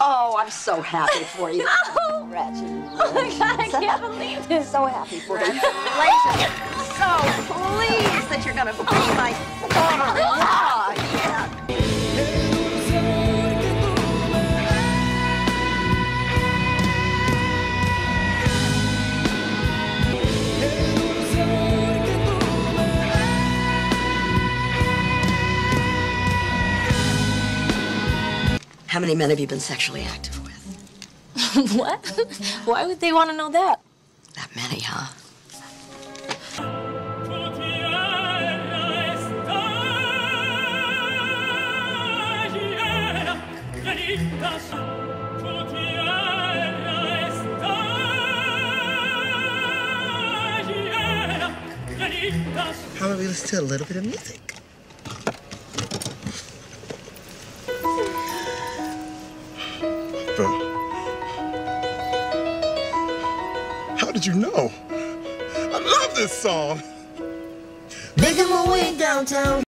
Oh, I'm so happy for you. Oh, Wretched. oh my God, I can't believe this. So happy for you. Congratulations. So pleased that you're going to be my daughter-in-law. Yeah. How many men have you been sexually active with? What? Why would they want to know that? That many, huh? How about we listen to a little bit of music? How did you know? I love this song. Making my way downtown.